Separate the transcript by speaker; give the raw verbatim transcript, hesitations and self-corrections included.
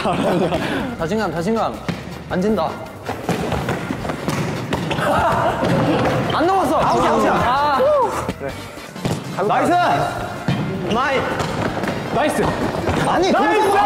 Speaker 1: 자신감, 자신감. 안 진다. 안 넘었어. 아웃이야, 아웃이야. 아. 그래.
Speaker 2: 나이스!
Speaker 1: 마이.
Speaker 2: 나이스!
Speaker 1: 아니,
Speaker 2: 나이스!